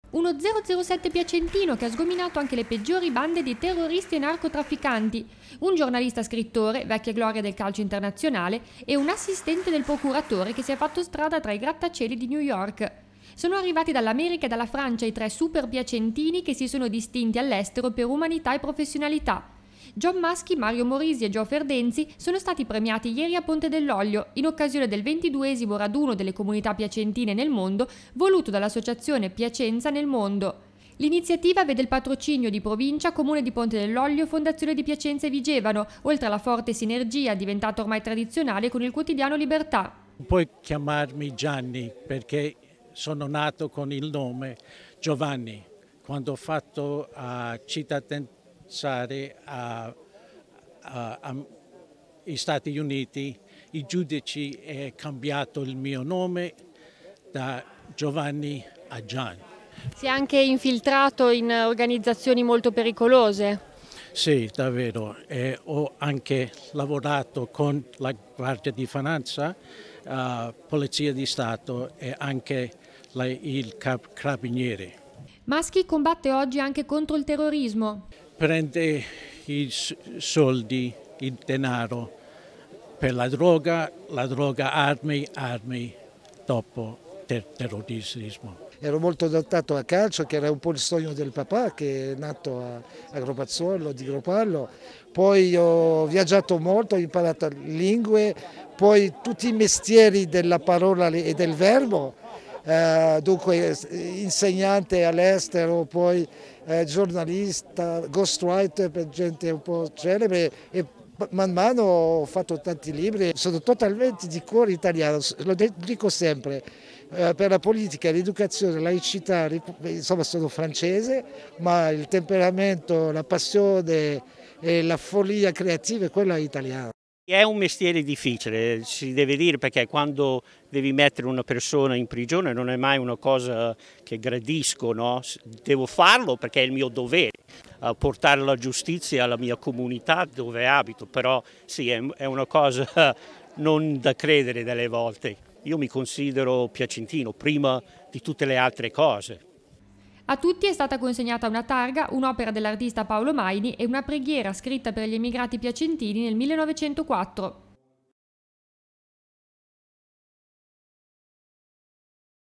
Uno 007 piacentino che ha sgominato anche le peggiori bande di terroristi e narcotrafficanti, un giornalista scrittore, vecchia gloria del calcio internazionale, e un assistente del procuratore che si è fatto strada tra i grattacieli di New York. Sono arrivati dall'America e dalla Francia i tre super piacentini che si sono distinti all'estero per umanità e professionalità. John Maschi, Mario Morisi e Gio Ferdenzi sono stati premiati ieri a Ponte dell'Olio in occasione del 22esimo raduno delle comunità piacentine nel mondo voluto dall'associazione Piacenza nel mondo. L'iniziativa vede il patrocinio di Provincia, Comune di Ponte dell'Olio, Fondazione di Piacenza e Vigevano, oltre alla forte sinergia diventata ormai tradizionale con il quotidiano Libertà. Puoi chiamarmi Gianni perché sono nato con il nome Giovanni. Quando ho fatto cittadinanza agli Stati Uniti, i giudici hanno cambiato il mio nome da Giovanni a Gian. Si è anche infiltrato in organizzazioni molto pericolose. Sì, davvero. E ho anche lavorato con la Guardia di Finanza, Polizia di Stato e anche il Carabinieri. Maschi combatte oggi anche contro il terrorismo. Prende i soldi, il denaro per la droga, armi, dopo terrorismo. Ero molto adottato a calcio, che era un po' il sogno del papà, che è nato a Gropazzolo, di Gropallo. Poi ho viaggiato molto, ho imparato lingue, poi tutti i mestieri della parola e del verbo, dunque insegnante all'estero, poi giornalista, ghostwriter per gente un po' celebre e man mano ho fatto tanti libri, sono totalmente di cuore italiano, lo dico sempre. Per la politica, l'educazione, la laicità, insomma sono francese, ma il temperamento, la passione e la follia creativa è quella italiana. È un mestiere difficile, si deve dire, perché quando devi mettere una persona in prigione non è mai una cosa che gradisco, no? Devo farlo perché è il mio dovere, portare la giustizia alla mia comunità dove abito, però sì, è una cosa non da credere delle volte. Io mi considero piacentino prima di tutte le altre cose. A tutti è stata consegnata una targa, un'opera dell'artista Paolo Maini e una preghiera scritta per gli emigrati piacentini nel 1904.